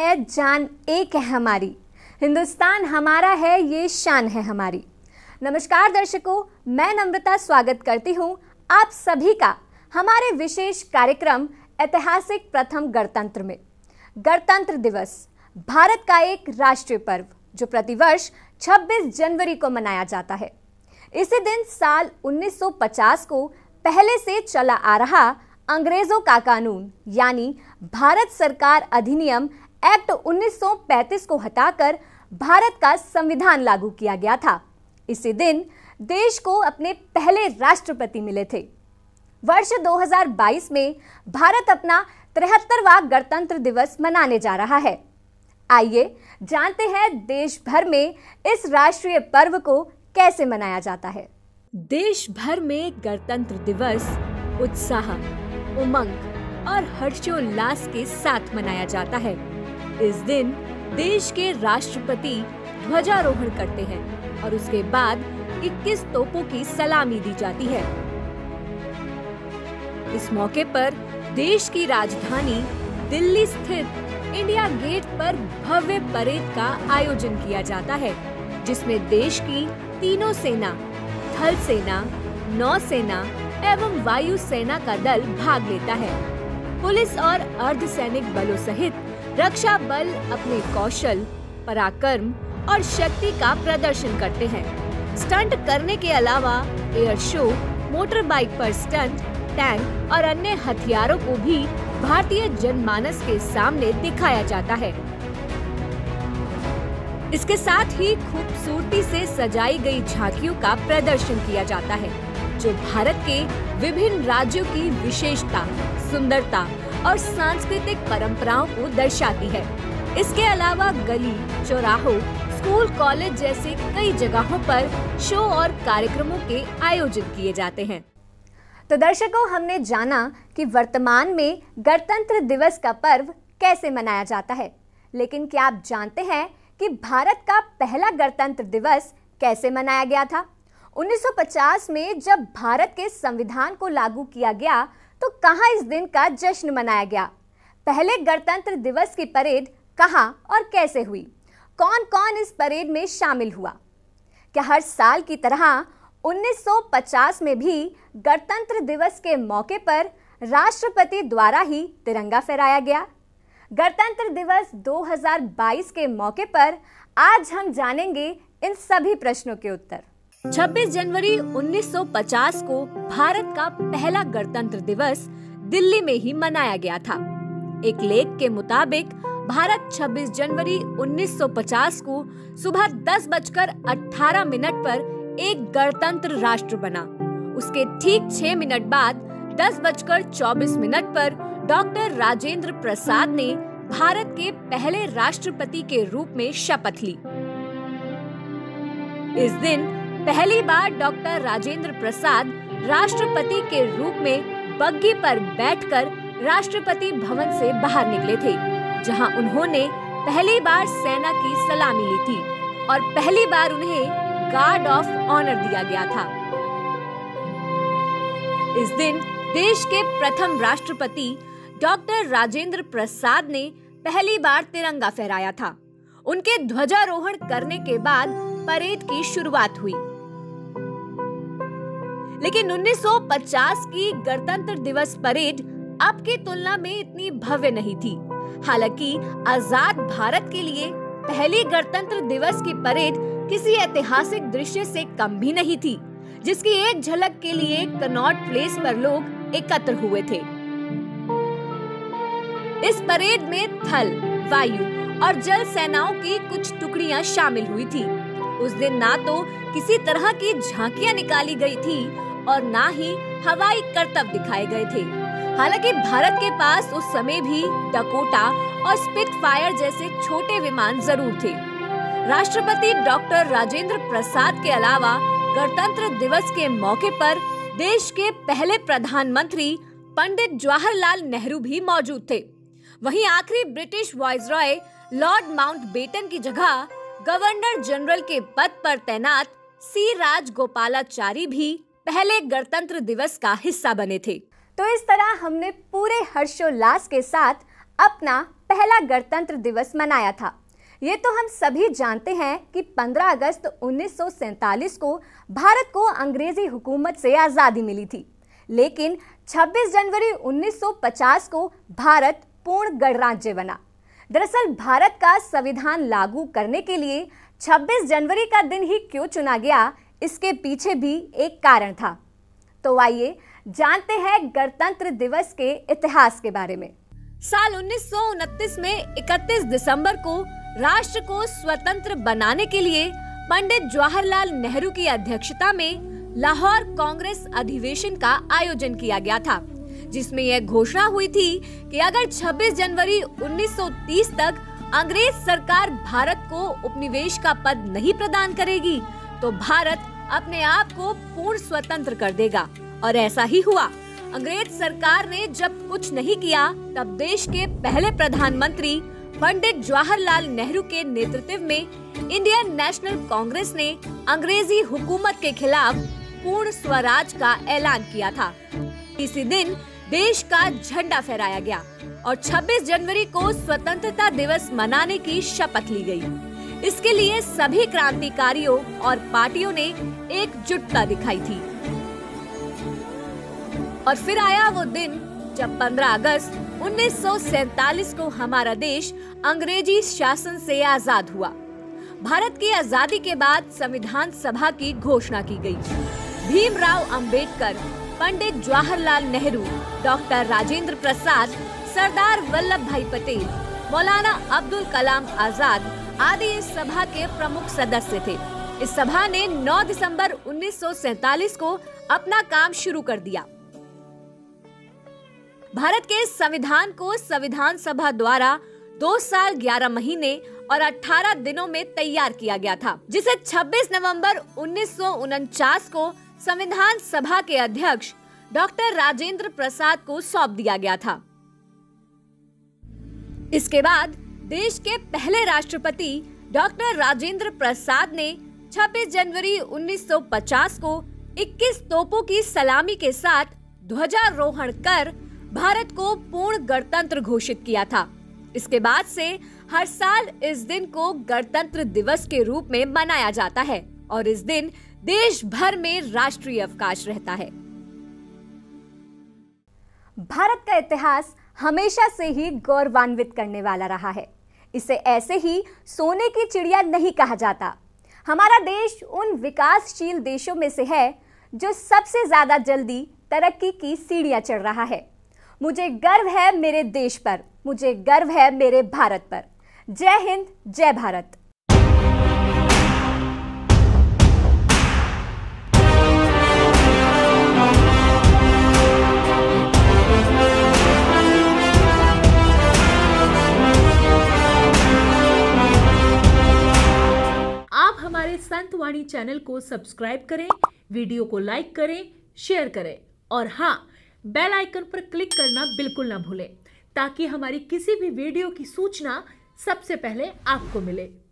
है जान एक है हमारी, हिंदुस्तान हमारा है ये शान है हमारी। नमस्कार दर्शकों, मैं नम्रता स्वागत करती हूँ आप सभी का हमारे विशेष कार्यक्रम ऐतिहासिक प्रथम गणतंत्र में। गणतंत्र दिवस भारत का एक राष्ट्रीय पर्व जो प्रतिवर्ष 26 जनवरी को मनाया जाता है। इसी दिन साल 1950 को पहले से चला आ रहा अंग्रेजों का कानून यानी भारत सरकार अधिनियम एक्ट 1935 को हटाकर भारत का संविधान लागू किया गया था। इसी दिन देश को अपने पहले राष्ट्रपति मिले थे। वर्ष 2022 में भारत अपना 73वां गणतंत्र दिवस मनाने जा रहा है। आइए जानते हैं देश भर में इस राष्ट्रीय पर्व को कैसे मनाया जाता है। देश भर में गणतंत्र दिवस उत्साह, उमंग और हर्षोल्लास के साथ मनाया जाता है। इस दिन देश के राष्ट्रपति ध्वजारोहण करते हैं और उसके बाद 21 तोपों की सलामी दी जाती है। इस मौके पर देश की राजधानी दिल्ली स्थित इंडिया गेट पर भव्य परेड का आयोजन किया जाता है, जिसमें देश की तीनों सेना, थल सेना, नौसेना एवं वायु सेना का दल भाग लेता है। पुलिस और अर्धसैनिक बलों सहित रक्षा बल अपने कौशल, पराक्रम और शक्ति का प्रदर्शन करते हैं। स्टंट करने के अलावा एयर शो, मोटर बाइक पर स्टंट, टैंक और अन्य हथियारों को भी भारतीय जनमानस के सामने दिखाया जाता है। इसके साथ ही खूबसूरती से सजाई गई झांकियों का प्रदर्शन किया जाता है, जो भारत के विभिन्न राज्यों की विशेषता, सुंदरता और सांस्कृतिक परंपराओं को दर्शाती है। इसके अलावा गली, चौराहों, स्कूल, कॉलेज जैसे कई जगहों पर शो और कार्यक्रमों के आयोजन किए जाते हैं। तो दर्शकों, हमने जाना कि वर्तमान में गणतंत्र दिवस का पर्व कैसे मनाया जाता है, लेकिन क्या आप जानते हैं कि भारत का पहला गणतंत्र दिवस कैसे मनाया गया था? 1950 में जब भारत के संविधान को लागू किया गया तो कहां इस दिन का जश्न मनाया गया? पहले गणतंत्र दिवस की परेड कहां और कैसे हुई? कौन कौन इस परेड में शामिल हुआ? क्या हर साल की तरह 1950 में भी गणतंत्र दिवस के मौके पर राष्ट्रपति द्वारा ही तिरंगा फहराया गया? गणतंत्र दिवस 2022 के मौके पर आज हम जानेंगे इन सभी प्रश्नों के उत्तर। 26 जनवरी 1950 को भारत का पहला गणतंत्र दिवस दिल्ली में ही मनाया गया था। एक लेख के मुताबिक भारत 26 जनवरी 1950 को सुबह 10:18 पर एक गणतंत्र राष्ट्र बना। उसके ठीक 6 मिनट बाद 10:24 पर डॉक्टर राजेंद्र प्रसाद ने भारत के पहले राष्ट्रपति के रूप में शपथ ली। इस दिन पहली बार डॉक्टर राजेंद्र प्रसाद राष्ट्रपति के रूप में बग्घी पर बैठकर राष्ट्रपति भवन से बाहर निकले थे, जहां उन्होंने पहली बार सेना की सलामी ली थी और पहली बार उन्हें गार्ड ऑफ ऑनर दिया गया था। इस दिन देश के प्रथम राष्ट्रपति डॉक्टर राजेंद्र प्रसाद ने पहली बार तिरंगा फहराया था। उनके ध्वजारोहण करने के बाद परेड की शुरुआत हुई। लेकिन 1950 की गणतंत्र दिवस परेड अब की तुलना में इतनी भव्य नहीं थी। हालांकि आजाद भारत के लिए पहली गणतंत्र दिवस की परेड किसी ऐतिहासिक दृश्य से कम भी नहीं थी, जिसकी एक झलक के लिए कनॉट प्लेस पर लोग एकत्र हुए थे। इस परेड में थल, वायु और जल सेनाओं की कुछ टुकड़ियां शामिल हुई थी। उस दिन ना तो किसी तरह की झांकियां निकाली गई थी और ना ही हवाई करतब दिखाए गए थे। हालांकि भारत के पास उस समय भी डकोटा और स्पिटफायर जैसे छोटे विमान जरूर थे। राष्ट्रपति डॉक्टर राजेंद्र प्रसाद के अलावा गणतंत्र दिवस के मौके पर देश के पहले प्रधानमंत्री पंडित जवाहरलाल नेहरू भी मौजूद थे। वहीं आखिरी ब्रिटिश वाइसरॉय लॉर्ड माउंटबेटन की जगह गवर्नर जनरल के पद पर तैनात सी राजगोपालाचारी भी पहले गणतंत्र दिवस का हिस्सा बने थे। तो इस तरह हमने पूरे हर्षोल्लास के साथ अपना पहला गणतंत्र दिवस मनाया था। ये तो हम सभी जानते हैं कि 15 अगस्त 1947 को भारत को अंग्रेजी हुकूमत से आज़ादी मिली थी, लेकिन 26 जनवरी 1950 को भारत पूर्ण गणराज्य बना। दरअसल भारत का संविधान लागू करने के लिए 26 जनवरी का दिन ही क्यों चुना गया, इसके पीछे भी एक कारण था। तो आइए जानते हैं गणतंत्र दिवस के इतिहास के बारे में। साल 1929 में 31 दिसंबर को राष्ट्र को स्वतंत्र बनाने के लिए पंडित जवाहरलाल नेहरू की अध्यक्षता में लाहौर कांग्रेस अधिवेशन का आयोजन किया गया था, जिसमें यह घोषणा हुई थी कि अगर 26 जनवरी 1930 तक अंग्रेज सरकार भारत को उपनिवेश का पद नहीं प्रदान करेगी तो भारत अपने आप को पूर्ण स्वतंत्र कर देगा। और ऐसा ही हुआ। अंग्रेज सरकार ने जब कुछ नहीं किया, तब देश के पहले प्रधानमंत्री पंडित जवाहरलाल नेहरू के नेतृत्व में इंडियन नेशनल कांग्रेस ने अंग्रेजी हुकूमत के खिलाफ पूर्ण स्वराज का ऐलान किया था। इसी दिन देश का झंडा फहराया गया और 26 जनवरी को स्वतंत्रता दिवस मनाने की शपथ ली गई। इसके लिए सभी क्रांतिकारियों और पार्टियों ने एकजुटता दिखाई थी। और फिर आया वो दिन जब 15 अगस्त 1947 को हमारा देश अंग्रेजी शासन से आजाद हुआ। भारत की आजादी के बाद संविधान सभा की घोषणा की गई। भीमराव अंबेडकर, पंडित जवाहरलाल नेहरू, डॉक्टर राजेंद्र प्रसाद, सरदार वल्लभ भाई पटेल, मौलाना अब्दुल कलाम आजाद आदि इस सभा के प्रमुख सदस्य थे। इस सभा ने 9 दिसंबर 1947 को अपना काम शुरू कर दिया। भारत के संविधान को संविधान सभा द्वारा 2 साल 11 महीने और 18 दिनों में तैयार किया गया था, जिसे 26 नवंबर 1949 को संविधान सभा के अध्यक्ष डॉक्टर राजेंद्र प्रसाद को सौंप दिया गया था। इसके बाद देश के पहले राष्ट्रपति डॉक्टर राजेंद्र प्रसाद ने 26 जनवरी 1950 को 21 तोपों की सलामी के साथ ध्वजारोहण कर भारत को पूर्ण गणतंत्र घोषित किया था। इसके बाद से हर साल इस दिन को गणतंत्र दिवस के रूप में मनाया जाता है और इस दिन देश भर में राष्ट्रीय अवकाश रहता है। भारत का इतिहास हमेशा से ही गौरवान्वित करने वाला रहा है। इसे ऐसे ही सोने की चिड़िया नहीं कहा जाता। हमारा देश उन विकासशील देशों में से है जो सबसे ज्यादा जल्दी तरक्की की सीढ़ियां चढ़ रहा है। मुझे गर्व है मेरे देश पर, मुझे गर्व है मेरे भारत पर। जय हिंद, जय भारत। आप हमारे संतवाणी चैनल को सब्सक्राइब करें, वीडियो को लाइक करें, शेयर करें और हाँ, बेल आइकन पर क्लिक करना बिल्कुल ना भूलें ताकि हमारी किसी भी वीडियो की सूचना सबसे पहले आपको मिले।